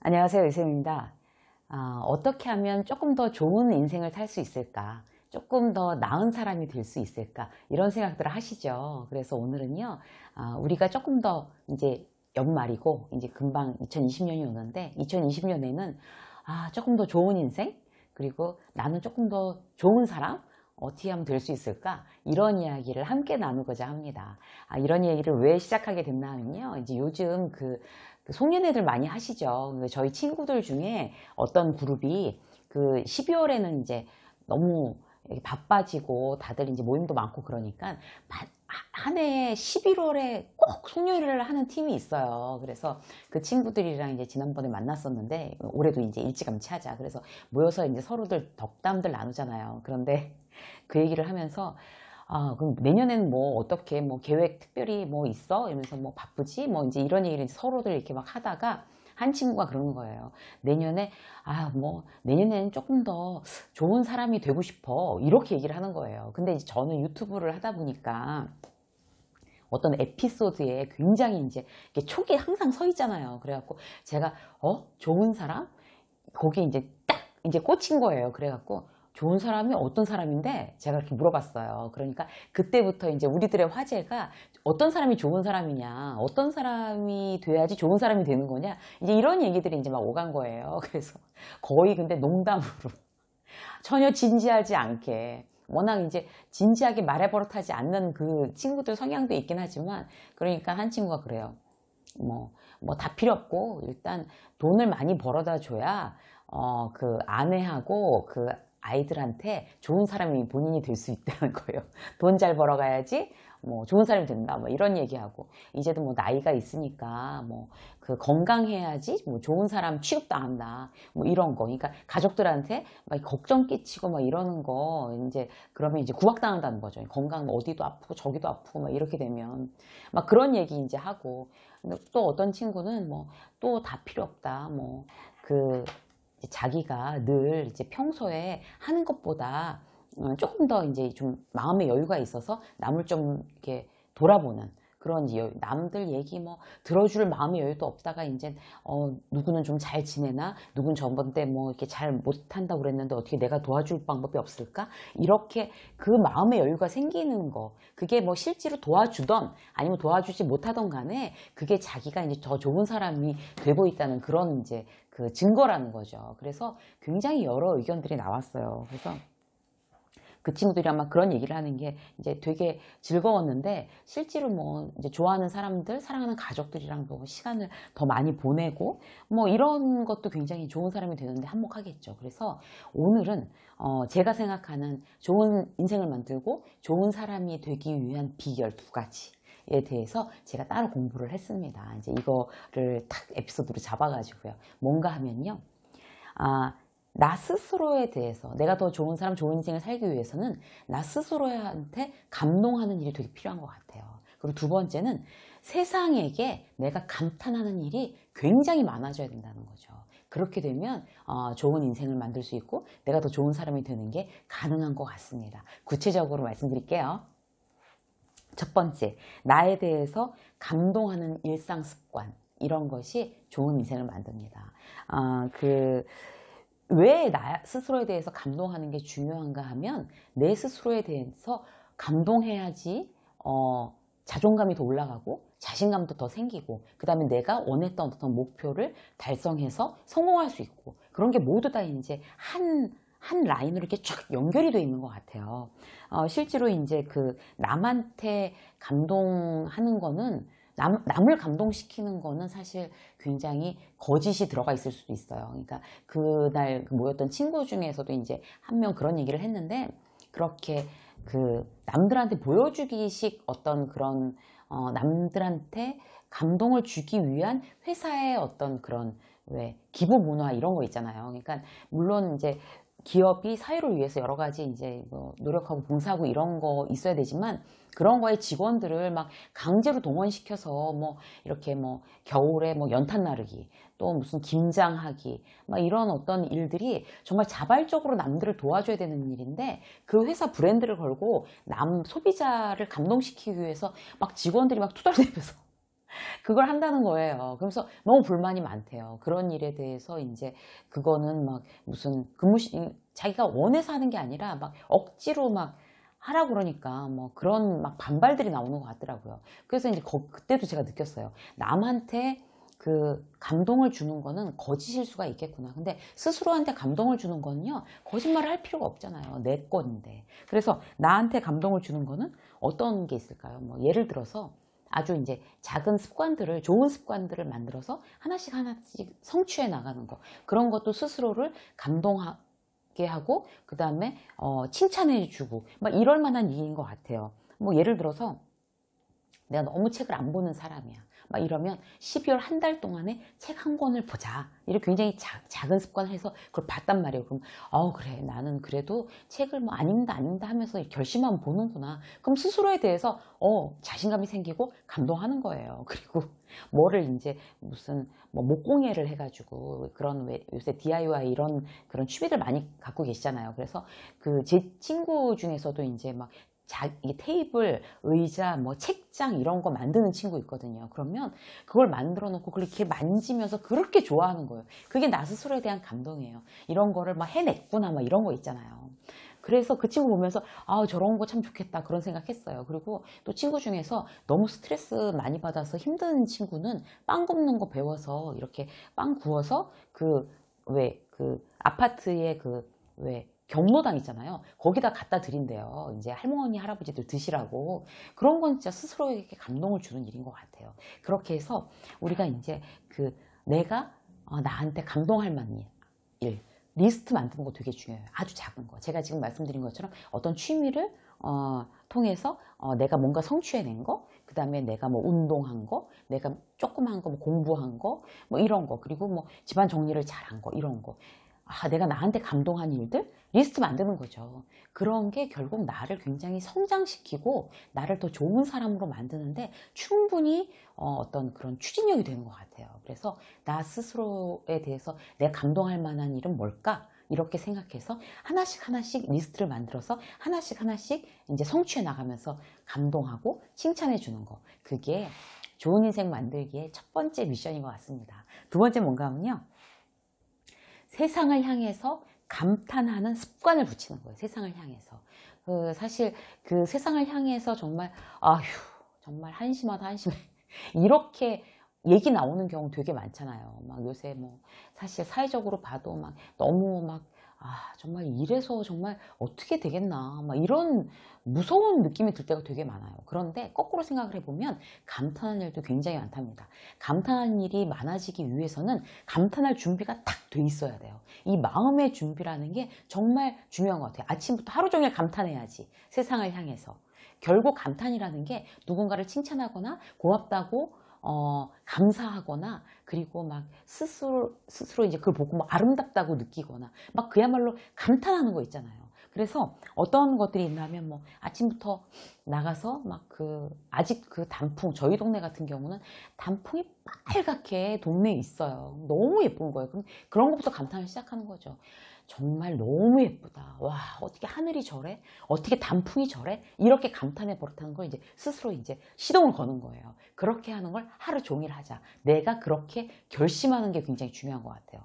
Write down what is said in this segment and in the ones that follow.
안녕하세요, 유쌤입니다. 어떻게 하면 조금 더 좋은 인생을 살 수 있을까? 조금 더 나은 사람이 될 수 있을까? 이런 생각들을 하시죠. 그래서 오늘은요, 우리가 조금 더 이제 연말이고, 이제 금방 2020년이 오는데, 2020년에는 조금 더 좋은 인생? 그리고 나는 조금 더 좋은 사람? 어떻게 하면 될 수 있을까? 이런 이야기를 함께 나누고자 합니다. 이런 얘기를 왜 시작하게 됐나 하면요. 이제 요즘 그 송년회들 많이 하시죠. 저희 친구들 중에 어떤 그룹이 그 12월에는 이제 너무 바빠지고 다들 이제 모임도 많고 그러니까 한 해에 11월에 꼭 송년회를 하는 팀이 있어요. 그래서 그 친구들이랑 이제 지난번에 만났었는데 올해도 이제 일찌감치 하자. 그래서 모여서 이제 서로들 덕담들 나누잖아요. 그런데 그 얘기를 하면서 그럼 내년에는 뭐 어떻게 뭐 계획 특별히 뭐 있어? 이러면서 뭐 바쁘지? 뭐 이제 이런 얘기를 서로들 이렇게 막 하다가 한 친구가 그러는 거예요. 내년에 뭐 내년에는 조금 더 좋은 사람이 되고 싶어. 이렇게 얘기를 하는 거예요. 근데 이제 저는 유튜브를 하다 보니까 어떤 에피소드에 굉장히 이제 촉이 항상 서 있잖아요. 그래갖고 제가 좋은 사람? 거기 이제 딱 이제 꽂힌 거예요. 그래갖고 좋은 사람이 어떤 사람인데 제가 이렇게 물어봤어요. 그러니까 그때부터 이제 우리들의 화제가 어떤 사람이 좋은 사람이냐, 어떤 사람이 돼야지 좋은 사람이 되는 거냐, 이제 이런 얘기들이 이제 막 오간 거예요. 그래서 거의 근데 농담으로 전혀 진지하지 않게 워낙 이제 진지하게 말해버릇하지 않는 그 친구들 성향도 있긴 하지만 그러니까 한 친구가 그래요. 뭐 다 필요 없고 일단 돈을 많이 벌어다 줘야 그 아내하고 그 아이들한테 좋은 사람이 본인이 될 수 있다는 거예요. 돈 잘 벌어가야지 뭐 좋은 사람이 된다 뭐 이런 얘기하고 이제도 뭐 나이가 있으니까 뭐 그 건강해야지 뭐 좋은 사람 취급당한다 뭐 이런 거. 그러니까 가족들한테 막 걱정 끼치고 막 이러는 거 이제 그러면 이제 구박당한다는 거죠. 건강 어디도 아프고 저기도 아프고 막 이렇게 되면 막 그런 얘기 이제 하고 또 어떤 친구는 뭐 또 다 필요 없다 뭐그 자기가 늘 이제 평소에 하는 것보다 조금 더 이제 좀 마음의 여유가 있어서 남을 좀 이렇게 돌아보는 그런 남들 얘기 뭐 들어줄 마음의 여유도 없다가 이제 누구는 좀 잘 지내나 누군 저번 때 뭐 이렇게 잘 못한다고 그랬는데 어떻게 내가 도와줄 방법이 없을까 이렇게 그 마음의 여유가 생기는 거 그게 뭐 실제로 도와주던 아니면 도와주지 못하던 간에 그게 자기가 이제 더 좋은 사람이 되고 있다는 그런 이제 그 증거라는 거죠. 그래서 굉장히 여러 의견들이 나왔어요. 그래서 그 친구들이 아마 그런 얘기를 하는 게 이제 되게 즐거웠는데 실제로 뭐 이제 좋아하는 사람들, 사랑하는 가족들이랑도 시간을 더 많이 보내고 뭐 이런 것도 굉장히 좋은 사람이 되는데 한몫하겠죠. 그래서 오늘은 제가 생각하는 좋은 인생을 만들고 좋은 사람이 되기 위한 비결 두 가지. 에 대해서 제가 따로 공부를 했습니다. 이제 이거를 딱 에피소드로 잡아가지고요. 뭔가 하면요. 나 스스로에 대해서 내가 더 좋은 사람, 좋은 인생을 살기 위해서는 나 스스로한테 감동하는 일이 되게 필요한 것 같아요. 그리고 두 번째는 세상에게 내가 감탄하는 일이 굉장히 많아져야 된다는 거죠. 그렇게 되면 좋은 인생을 만들 수 있고 내가 더 좋은 사람이 되는 게 가능한 것 같습니다. 구체적으로 말씀드릴게요. 첫 번째, 나에 대해서 감동하는 일상 습관. 이런 것이 좋은 인생을 만듭니다. 왜 나 스스로에 대해서 감동하는 게 중요한가 하면 내 스스로에 대해서 감동해야지 자존감이 더 올라가고 자신감도 더 생기고 그 다음에 내가 원했던 어떤 목표를 달성해서 성공할 수 있고 그런 게 모두 다 이제 한 라인으로 이렇게 쫙 연결이 되어 있는 것 같아요. 실제로 이제 그 남한테 감동하는 거는 남을 감동시키는 거는 사실 굉장히 거짓이 들어가 있을 수도 있어요. 그러니까 그날 모였던 친구 중에서도 이제 한 명 그런 얘기를 했는데 그렇게 그 남들한테 보여주기식 어떤 그런 남들한테 감동을 주기 위한 회사의 어떤 그런 왜 기부 문화 이런 거 있잖아요. 그러니까 물론 이제 기업이 사회를 위해서 여러 가지 이제 뭐 노력하고 봉사하고 이런 거 있어야 되지만 그런 거에 직원들을 막 강제로 동원시켜서 뭐 이렇게 뭐 겨울에 뭐 연탄 나르기 또 무슨 김장하기 막 이런 어떤 일들이 정말 자발적으로 남들을 도와줘야 되는 일인데 그 회사 브랜드를 걸고 남 소비자를 감동시키기 위해서 막 직원들이 막 투덜대면서 그걸 한다는 거예요. 그래서 너무 불만이 많대요. 그런 일에 대해서 이제 그거는 막 무슨 자기가 원해서 하는 게 아니라 막 억지로 막 하라고 그러니까 뭐 그런 막 반발들이 나오는 것 같더라고요. 그래서 이제 그때도 제가 느꼈어요. 남한테 그 감동을 주는 거는 거짓일 수가 있겠구나. 근데 스스로한테 감동을 주는 거는요, 거짓말을 할 필요가 없잖아요. 내 건데. 그래서 나한테 감동을 주는 거는 어떤 게 있을까요? 뭐 예를 들어서 아주 이제 작은 습관들을, 좋은 습관들을 만들어서 하나씩 하나씩 성취해 나가는 거. 그런 것도 스스로를 감동하게 하고, 그 다음에 칭찬해 주고, 막 이럴 만한 일인 것 같아요. 뭐 예를 들어서 내가 너무 책을 안 보는 사람이야. 막 이러면 12월 한 달 동안에 책 한 권을 보자. 이렇게 굉장히 작은 습관을 해서 그걸 봤단 말이에요. 그럼 그래, 나는 그래도 책을 뭐 안 읽는다 하면서 결심하면 보는구나. 그럼 스스로에 대해서 자신감이 생기고 감동하는 거예요. 그리고 뭐를 이제 무슨 뭐 목공예를 해가지고 그런 왜 요새 DIY 이런 그런 취미들 많이 갖고 계시잖아요. 그래서 그 제 친구 중에서도 이제 막 이 테이블, 의자, 뭐 책장 이런 거 만드는 친구 있거든요. 그러면 그걸 만들어 놓고 그렇게 만지면서 그렇게 좋아하는 거예요. 그게 나 스스로에 대한 감동이에요. 이런 거를 막 해냈구나, 막 이런 거 있잖아요. 그래서 그 친구 보면서 저런 거 참 좋겠다 그런 생각했어요. 그리고 또 친구 중에서 너무 스트레스 많이 받아서 힘든 친구는 빵 굽는 거 배워서 이렇게 빵 구워서 그 아파트에 왜 경로당 있잖아요. 거기다 갖다 드린대요. 이제 할머니, 할아버지들 드시라고. 그런 건 진짜 스스로에게 감동을 주는 일인 것 같아요. 그렇게 해서 우리가 이제 내가 나한테 감동할 만한 일, 리스트 만드는 거 되게 중요해요. 아주 작은 거. 제가 지금 말씀드린 것처럼 어떤 취미를 통해서 내가 뭔가 성취해낸 거, 그 다음에 내가 뭐 운동한 거, 내가 조그만 거, 뭐 공부한 거, 뭐 이런 거, 그리고 뭐 집안 정리를 잘한 거, 이런 거. 내가 나한테 감동한 일들 리스트 만드는 거죠. 그런 게 결국 나를 굉장히 성장시키고 나를 더 좋은 사람으로 만드는데 충분히 어떤 그런 추진력이 되는 것 같아요. 그래서 나 스스로에 대해서 내가 감동할 만한 일은 뭘까? 이렇게 생각해서 하나씩 하나씩 리스트를 만들어서 하나씩 하나씩 이제 성취해 나가면서 감동하고 칭찬해 주는 거. 그게 좋은 인생 만들기의 첫 번째 미션인 것 같습니다. 두 번째 뭔가 하면요. 세상을 향해서 감탄하는 습관을 붙이는 거예요. 세상을 향해서. 사실 그 세상을 향해서 정말 정말 한심하다 한심해. 이렇게 얘기 나오는 경우 되게 많잖아요. 막 요새 뭐 사실 사회적으로 봐도 막 너무 막 정말 이래서 정말 어떻게 되겠나 막 이런 무서운 느낌이 들 때가 되게 많아요. 그런데 거꾸로 생각을 해보면 감탄할 일도 굉장히 많답니다. 감탄할 일이 많아지기 위해서는 감탄할 준비가 딱 돼 있어야 돼요. 이 마음의 준비라는 게 정말 중요한 것 같아요. 아침부터 하루 종일 감탄해야지. 세상을 향해서. 결국 감탄이라는 게 누군가를 칭찬하거나 고맙다고 감사하거나 그리고 막 스스로 이제 그걸 보고 막 아름답다고 느끼거나 막 그야말로 감탄하는 거 있잖아요. 그래서 어떤 것들이 있냐면 뭐 아침부터 나가서 막 아직 단풍, 저희 동네 같은 경우는 단풍이 빨갛게 동네에 있어요. 너무 예쁜 거예요. 그럼 그런 것부터 감탄을 시작하는 거죠. 정말 너무 예쁘다. 와, 어떻게 하늘이 저래? 어떻게 단풍이 저래? 이렇게 감탄해 버릇하는 걸 이제 스스로 이제 시동을 거는 거예요. 그렇게 하는 걸 하루 종일 하자. 내가 그렇게 결심하는 게 굉장히 중요한 것 같아요.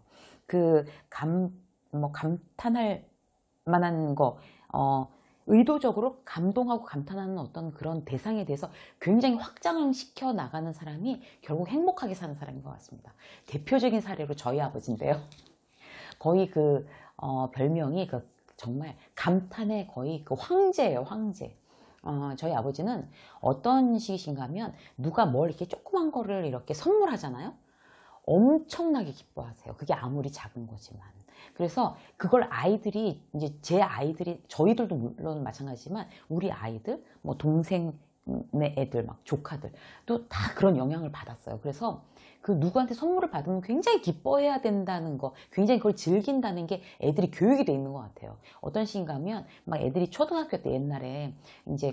감탄할 만한 거, 의도적으로 감동하고 감탄하는 어떤 그런 대상에 대해서 굉장히 확장시켜 나가는 사람이 결국 행복하게 사는 사람인 것 같습니다. 대표적인 사례로 저희 아버지인데요. 거의 별명이 정말 감탄의 거의 황제예요, 황제. 저희 아버지는 어떤 식이신가 하면 누가 뭘 이렇게 조그만 거를 이렇게 선물하잖아요. 엄청나게 기뻐하세요. 그게 아무리 작은 거지만. 그래서 그걸 이제 제 아이들이, 저희들도 물론 마찬가지지만 우리 아이들, 뭐 동생의 애들, 막 조카들 또 다 그런 영향을 받았어요. 그래서 누구한테 선물을 받으면 굉장히 기뻐해야 된다는 거, 굉장히 그걸 즐긴다는 게 애들이 교육이 돼 있는 것 같아요. 어떤 식인가 하면 막 애들이 초등학교 때 옛날에 이제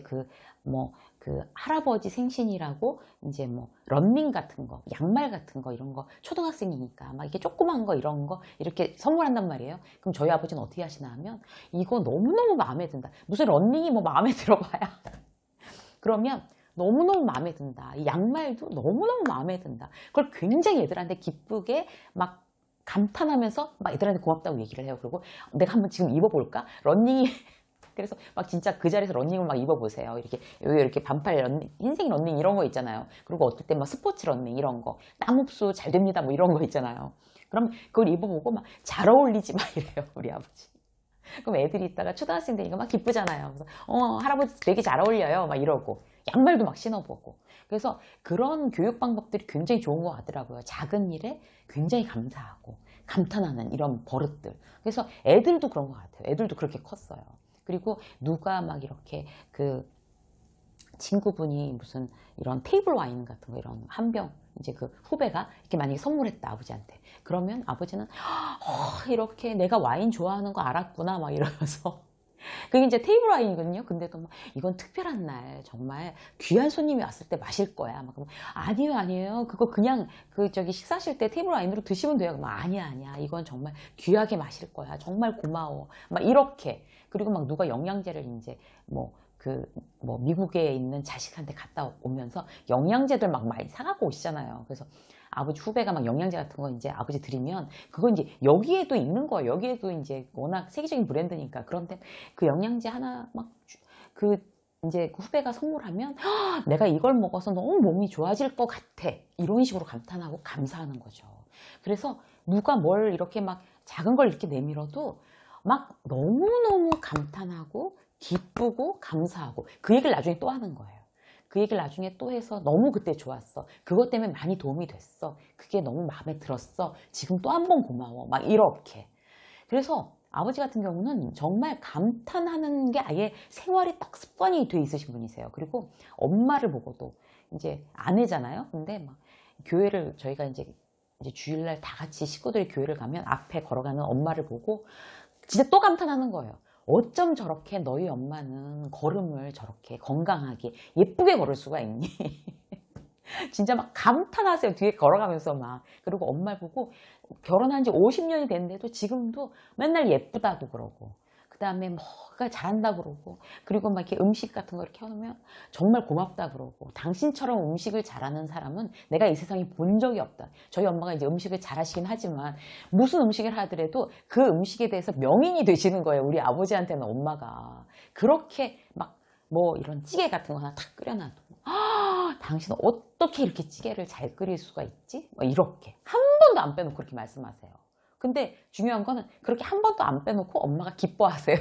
할아버지 생신이라고 이제 뭐 런닝 같은 거, 양말 같은 거 이런 거 초등학생이니까 막 이렇게 조그만 거 이런 거 이렇게 선물한단 말이에요. 그럼 저희 아버지는 어떻게 하시나 하면 이거 너무너무 마음에 든다. 무슨 런닝이 뭐 마음에 들어봐야. 그러면 너무너무 마음에 든다. 이 양말도 너무너무 마음에 든다. 그걸 굉장히 애들한테 기쁘게 막 감탄하면서 막 애들한테 고맙다고 얘기를 해요. 그리고 내가 한번 지금 입어볼까? 러닝이 그래서 막 진짜 그 자리에서 러닝을 막 입어보세요. 이렇게 여기 이렇게 반팔 러닝, 흰색 러닝 이런 거 있잖아요. 그리고 어떨 때 막 스포츠 러닝 이런 거, 땀 흡수 잘 됩니다. 뭐 이런 거 있잖아요. 그럼 그걸 입어보고 막 잘 어울리지 막 이래요. 우리 아버지. 그럼 애들이 있다가 초등학생 되니까 막 기쁘잖아요. 그래서 할아버지 되게 잘 어울려요. 막 이러고 양말도 막 신어보고. 그래서 그런 교육 방법들이 굉장히 좋은 것 같더라고요. 작은 일에 굉장히 감사하고 감탄하는 이런 버릇들. 그래서 애들도 그런 것 같아요. 애들도 그렇게 컸어요. 그리고 누가 막 이렇게 그 친구분이 무슨 이런 테이블 와인 같은 거 이런 한 병 이제 그 후배가 이렇게 만약에 선물했다 아버지한테 그러면 아버지는 이렇게 내가 와인 좋아하는 거 알았구나 막 이러면서 그게 이제 테이블 와인이거든요. 근데도 막 이건 특별한 날 정말 귀한 손님이 왔을 때 마실 거야. 막 그러면 아니요 아니에요. 그거 그냥 그 저기 식사하실 때 테이블 와인으로 드시면 돼요. 막 아니야 아니야. 이건 정말 귀하게 마실 거야. 정말 고마워. 막 이렇게 그리고 막 누가 영양제를 이제 뭐 미국에 있는 자식한테 갔다 오면서 영양제들 막 많이 사갖고 오시잖아요. 그래서 아버지 후배가 막 영양제 같은 거 이제 아버지 드리면 그거 이제 여기에도 있는 거예요. 여기에도 이제 워낙 세계적인 브랜드니까. 그런데 그 영양제 하나 막 그 이제 그 후배가 선물하면 내가 이걸 먹어서 너무 몸이 좋아질 것 같아. 이런 식으로 감탄하고 감사하는 거죠. 그래서 누가 뭘 이렇게 막 작은 걸 이렇게 내밀어도 막 너무너무 감탄하고 기쁘고 감사하고 그 얘기를 나중에 또 하는 거예요. 그 얘기를 나중에 또 해서 너무 그때 좋았어. 그것 때문에 많이 도움이 됐어. 그게 너무 마음에 들었어. 지금 또 한 번 고마워. 막 이렇게. 그래서 아버지 같은 경우는 정말 감탄하는 게 아예 생활에 딱 습관이 돼 있으신 분이세요. 그리고 엄마를 보고도 이제 아내잖아요. 근데 막 교회를 저희가 이제 주일날 다 같이 식구들이 교회를 가면 앞에 걸어가는 엄마를 보고 진짜 또 감탄하는 거예요. 어쩜 저렇게 너희 엄마는 걸음을 저렇게 건강하게 예쁘게 걸을 수가 있니? 진짜 막 감탄하세요. 뒤에 걸어가면서 막. 그리고 엄마 보고 결혼한 지 50년이 됐는데도 지금도 맨날 예쁘다고 그러고 그 다음에 뭐가 잘한다 그러고 그리고 막 이렇게 음식 같은 거 이렇게 해놓으면 정말 고맙다 그러고 당신처럼 음식을 잘하는 사람은 내가 이 세상에 본 적이 없다. 저희 엄마가 이제 음식을 잘하시긴 하지만 무슨 음식을 하더라도 그 음식에 대해서 명인이 되시는 거예요. 우리 아버지한테는 엄마가 그렇게 막 뭐 이런 찌개 같은 거 하나 탁 끓여놔도 당신은 어떻게 이렇게 찌개를 잘 끓일 수가 있지? 막 이렇게 한 번도 안 빼놓고 그렇게 말씀하세요. 근데 중요한 거는 그렇게 한 번도 안 빼놓고 엄마가 기뻐하세요.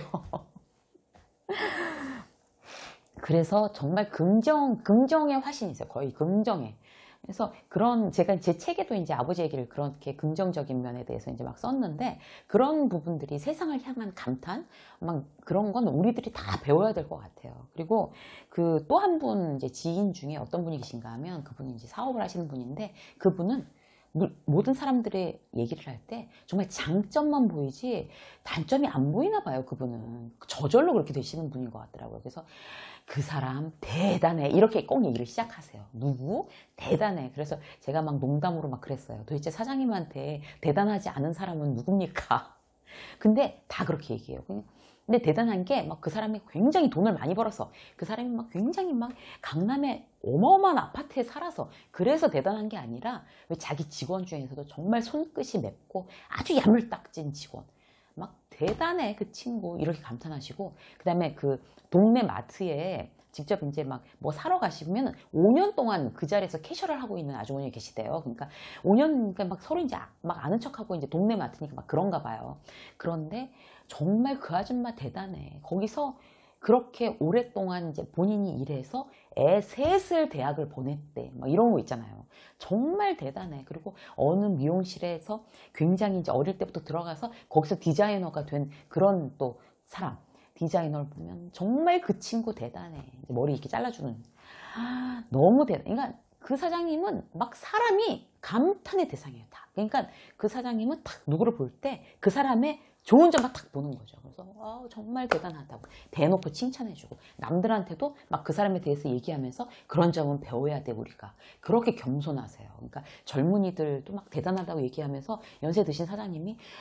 그래서 정말 긍정의 화신이세요. 거의 긍정의. 그래서 제가 제 책에도 이제 아버지 얘기를 그렇게 긍정적인 면에 대해서 이제 막 썼는데 그런 부분들이 세상을 향한 감탄, 막 그런 건 우리들이 다 배워야 될 것 같아요. 그리고 그 또 한 분 이제 지인 중에 어떤 분이 계신가 하면 그분이 이제 사업을 하시는 분인데 그분은 모든 사람들의 얘기를 할 때 정말 장점만 보이지 단점이 안 보이나 봐요. 그분은 저절로 그렇게 되시는 분인 것 같더라고요. 그래서 그 사람 대단해 이렇게 꼭 얘기를 시작하세요. 누구? 대단해. 그래서 제가 막 농담으로 막 그랬어요. 도대체 사장님한테 대단하지 않은 사람은 누굽니까? 근데 다 그렇게 얘기해요. 근데 대단한 게 막 그 사람이 굉장히 돈을 많이 벌어서 그 사람이 막 굉장히 막 강남에 어마어마한 아파트에 살아서 그래서 대단한 게 아니라 왜 자기 직원 중에서도 정말 손끝이 맵고 아주 야물딱진 직원 막 대단해 그 친구 이렇게 감탄하시고 그 다음에 그 동네 마트에 직접 이제 막 뭐 사러 가시면 5년 동안 그 자리에서 캐셔를 하고 있는 아주머니 계시대요. 그러니까 5년 그러니까 막 서로 이제 막 아는 척하고 이제 동네 마트니까 막 그런가 봐요. 그런데 정말 그 아줌마 대단해. 거기서 그렇게 오랫동안 이제 본인이 일해서 애 셋을 대학을 보냈대. 막 이런 거 있잖아요. 정말 대단해. 그리고 어느 미용실에서 굉장히 이제 어릴 때부터 들어가서 거기서 디자이너가 된 그런 또 사람. 디자이너를 보면 정말 그 친구 대단해. 머리 이렇게 잘라주는. 너무 대단해. 그러니까 그 사장님은 막 사람이 감탄의 대상이에요. 다. 그러니까 그 사장님은 딱 누구를 볼 때 그 사람의 좋은 점만 딱 보는 거죠. 그래서 정말 대단하다고 대놓고 칭찬해주고 남들한테도 막 그 사람에 대해서 얘기하면서 그런 점은 배워야 돼 우리가. 그렇게 겸손하세요. 그러니까 젊은이들도 막 대단하다고 얘기하면서 연세 드신 사장님이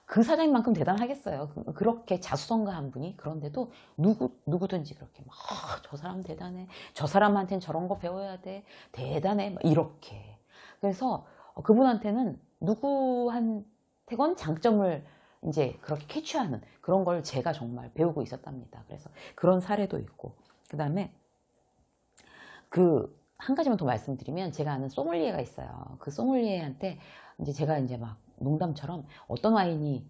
그 사장님만큼 대단하겠어요. 그렇게 자수성가한 분이. 그런데도 누구든지 그렇게 막, 저 사람 대단해. 저 사람한테는 저런 거 배워야 돼. 대단해. 막 이렇게. 그래서 그분한테는 누구한테건 장점을 이제 그렇게 캐치하는 그런 걸 제가 정말 배우고 있었답니다. 그래서 그런 사례도 있고. 그 다음에 한 가지만 더 말씀드리면, 제가 아는 소믈리에가 있어요. 그 소믈리에한테 이제 제가 이제 막 농담처럼 어떤 와인이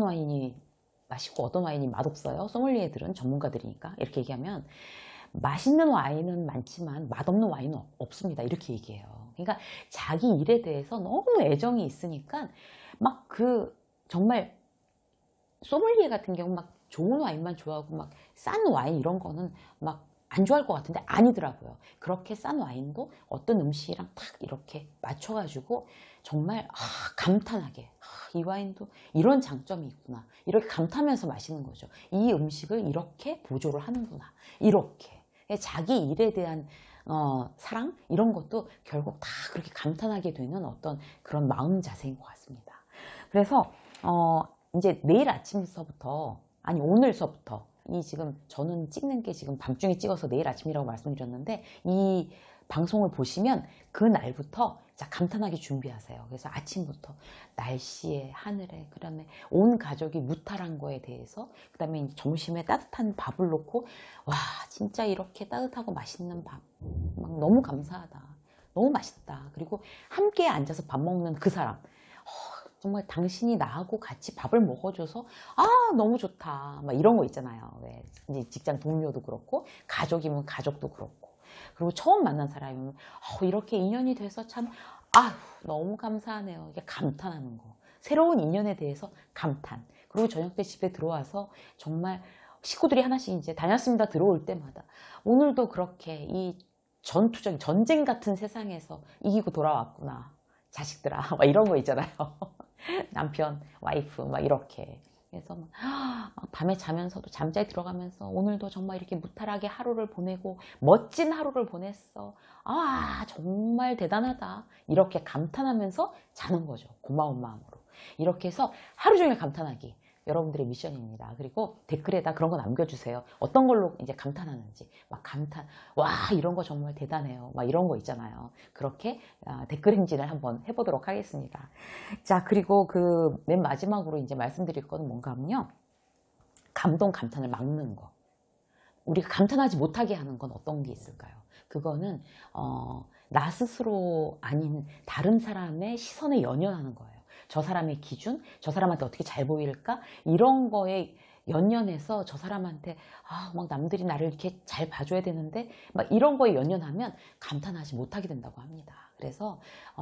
맛있고 어떤 와인이 맛없어요. 소믈리에들은 전문가들이니까. 이렇게 얘기하면 맛있는 와인은 많지만 맛없는 와인은 없습니다. 이렇게 얘기해요. 그러니까 자기 일에 대해서 너무 애정이 있으니까 막 정말 소믈리에 같은 경우 막 좋은 와인만 좋아하고 막 싼 와인 이런 거는 막 안 좋아할 것 같은데 아니더라고요. 그렇게 싼 와인도 어떤 음식이랑 딱 이렇게 맞춰가지고 정말 감탄하게, 이 와인도 이런 장점이 있구나, 이렇게 감탄하면서 마시는 거죠. 이 음식을 이렇게 보조를 하는구나, 이렇게. 자기 일에 대한 사랑 이런 것도 결국 다 그렇게 감탄하게 되는 어떤 그런 마음 자세인 것 같습니다. 그래서 이제 내일 아침서부터, 아니 오늘서부터, 지금 저는 찍는 게 지금 밤중에 찍어서 내일 아침이라고 말씀드렸는데, 이 방송을 보시면 그 날부터 감탄하게 준비하세요. 그래서 아침부터 날씨에, 하늘에, 그 다음에 온 가족이 무탈한 거에 대해서, 그 다음에 점심에 따뜻한 밥을 놓고, 와 진짜 이렇게 따뜻하고 맛있는 밥 막 너무 감사하다, 너무 맛있다, 그리고 함께 앉아서 밥 먹는 그 사람, 정말 당신이 나하고 같이 밥을 먹어줘서 너무 좋다, 막 이런 거 있잖아요. 왜 이제 직장 동료도 그렇고 가족이면 가족도 그렇고, 그리고 처음 만난 사람이면 이렇게 인연이 돼서 참 너무 감사하네요. 이게 감탄하는 거, 새로운 인연에 대해서 감탄. 그리고 저녁 때 집에 들어와서 정말 식구들이 하나씩 이제 다녔습니다 들어올 때마다, 오늘도 그렇게 이 전투적인 전쟁 같은 세상에서 이기고 돌아왔구나 자식들아, 막 이런 거 있잖아요. 남편, 와이프 막 이렇게. 그래서 밤에 자면서도, 잠자리 들어가면서 오늘도 정말 이렇게 무탈하게 하루를 보내고 멋진 하루를 보냈어, 정말 대단하다, 이렇게 감탄하면서 자는 거죠. 고마운 마음으로. 이렇게 해서 하루 종일 감탄하기, 여러분들의 미션입니다. 그리고 댓글에다 그런 거 남겨주세요. 어떤 걸로 이제 감탄하는지. 막 감탄, 와 이런 거 정말 대단해요, 막 이런 거 있잖아요. 그렇게 댓글 행진을 한번 해보도록 하겠습니다. 자, 그리고 맨 마지막으로 이제 말씀드릴 건 뭔가 하면요, 감동, 감탄을 막는 거. 우리가 감탄하지 못하게 하는 건 어떤 게 있을까요? 그거는 나 스스로 아닌 다른 사람의 시선에 연연하는 거예요. 저 사람의 기준, 저 사람한테 어떻게 잘 보일까, 이런 거에 연연해서 저 사람한테 막 남들이 나를 이렇게 잘 봐줘야 되는데 막 이런 거에 연연하면 감탄하지 못하게 된다고 합니다. 그래서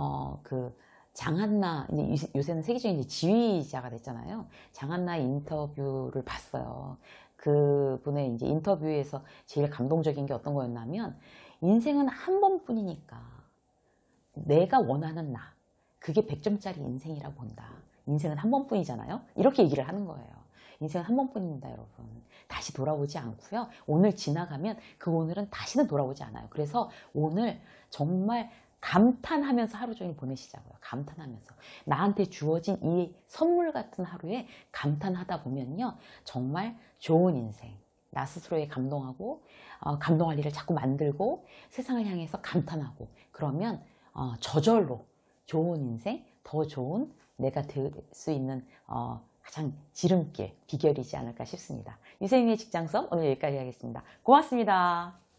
장한나, 요새는 세계적인 지휘자가 됐잖아요. 장한나 인터뷰를 봤어요. 그분의 이제 인터뷰에서 제일 감동적인 게 어떤 거였냐면, 인생은 한 번뿐이니까 내가 원하는 나, 그게 100점짜리 인생이라고 본다. 인생은 한 번뿐이잖아요. 이렇게 얘기를 하는 거예요. 인생은 한 번뿐입니다, 여러분. 다시 돌아오지 않고요. 오늘 지나가면 그 오늘은 다시는 돌아오지 않아요. 그래서 오늘 정말 감탄하면서 하루 종일 보내시자고요. 감탄하면서. 나한테 주어진 이 선물 같은 하루에 감탄하다 보면요, 정말 좋은 인생, 나 스스로에 감동하고 감동할 일을 자꾸 만들고 세상을 향해서 감탄하고, 그러면 저절로 좋은 인생, 더 좋은 내가 될 수 있는 가장 지름길, 비결이지 않을까 싶습니다. 유세윤의 직장성, 오늘 여기까지 하겠습니다. 고맙습니다.